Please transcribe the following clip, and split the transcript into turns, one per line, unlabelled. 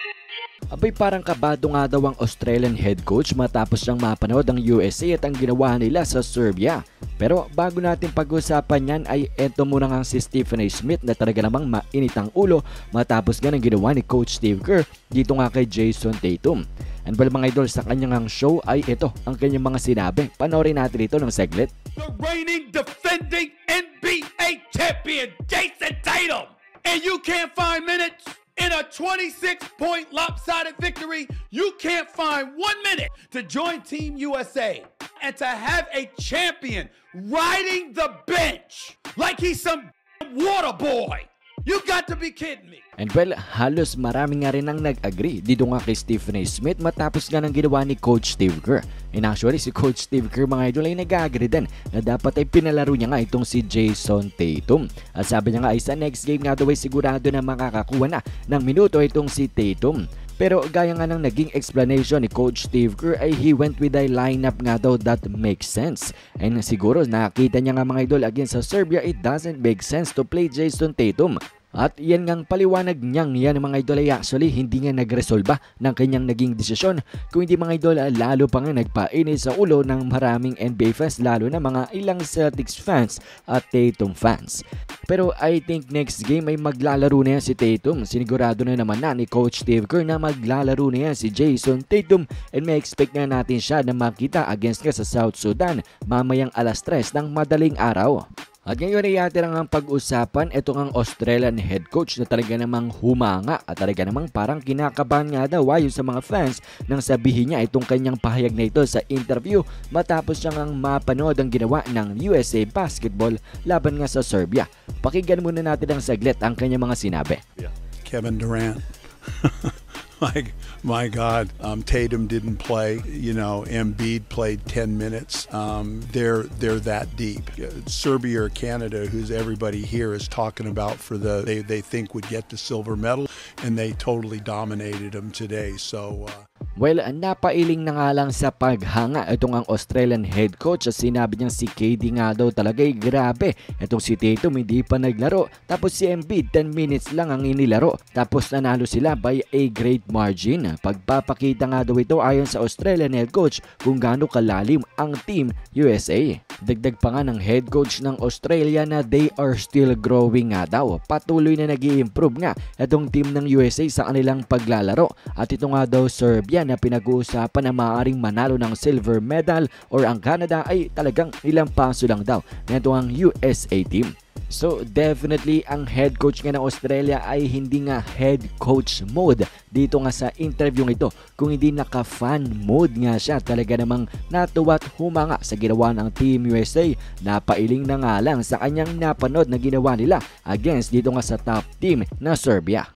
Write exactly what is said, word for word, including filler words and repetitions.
Abay, parang kabado nga daw ang Australian head coach matapos siyang mapanood ang U S A at ang ginawa nila sa Serbia. Pero bago natin pag-usapan yan ay eto muna nga si Stephen A. Smith na talaga namang mainit ang ulo matapos nga ng ginawa ni Coach Steve Kerr dito nga kay Jason Tatum. And well mga idol, sa kanyang show ay ito ang kanyang mga sinabi. Panoorin natin ito ng seglet.
The reigning defending N B A champion Jason Tatum, and you can't find minutes in a twenty-six point lopsided victory. You can't find one minute to join Team U S A and to have a champion riding the bench like he's some water boy. You got to be kidding me.
And well, halos marami nga rin ang nag-agree dito nga kay Stephen A. Smith matapos nga ng ginawa ni Coach Steve Kerr. And actually, si Coach Steve Kerr mga idol ay nag-agree din na dapat ay pinalaro niya nga itong si Jason Tatum. At sabi niya nga ay sa next game nga daw ay sigurado na makakakuha na ng minuto itong si Tatum. Pero gaya nga ng naging explanation ni Coach Steve Kerr ay he went with a lineup nga daw that makes sense. And siguro nakita niya nga mga idol against sa Serbia, it doesn't make sense to play Jason Tatum. At yan ngang paliwanag niyang yan mga idol ay actually hindi nga nagresolba ng kanyang naging desisyon. Kung hindi mga idol, lalo pa nga nagpainit sa ulo ng maraming N B A fans, lalo na mga ilang Celtics fans at Tatum fans. Pero I think next game ay maglalaro na yan si Tatum. Sinigurado na naman na ni Coach Steve Kerr na maglalaro na yan si Jason Tatum, and may expect na natin siya na makita against nga sa South Sudan mamayang alas tres ng madaling araw. At ngayon ay yatirang ang pag-usapan itong ang Australian head coach na talaga namang humanga at talaga namang parang kinakabahan nga daw ayon sa mga fans nang sabihin niya itong kanyang pahayag na ito sa interview matapos siyang ang mapanood ang ginawa ng U S A basketball laban nga sa Serbia. Pakinggan muna natin ang saglit ang kanyang mga sinabi.
Kevin Durant. My, my God, um, Tatum didn't play. You know, Embiid played ten minutes. Um, they're they're that deep. Serbia or Canada, who's everybody here is talking about for the they they think would get the silver medal, and they totally dominated them today. So. Uh,
Well, napailing na nga lang sa paghanga itong ang Australian head coach at sinabi niyang si K D nga daw talaga ay grabe. Itong si Tatum hindi pa naglaro, tapos si Embiid ten minutes lang ang inilaro, tapos nanalo sila by a great margin. Pagpapakita nga daw ito ayon sa Australian head coach kung gaano kalalim ang Team U S A. Dagdag pa nga ng head coach ng Australia na they are still growing nga daw. Patuloy na nag-i-improve nga itong team ng U S A sa kanilang paglalaro. At ito nga daw Serbia na pinag-uusapan na maaaring manalo ng silver medal, or ang Canada ay talagang ilang paso lang daw na ito ang U S A team. So definitely ang head coach nga ng Australia ay hindi nga head coach mode dito nga sa interview ito, kung hindi naka-fan mode nga siya. Talaga namang natuwa at humanga sa ginawa ng Team U S A. Napailing na nga lang sa kanyang napanood na ginawa nila against dito nga sa top team na Serbia.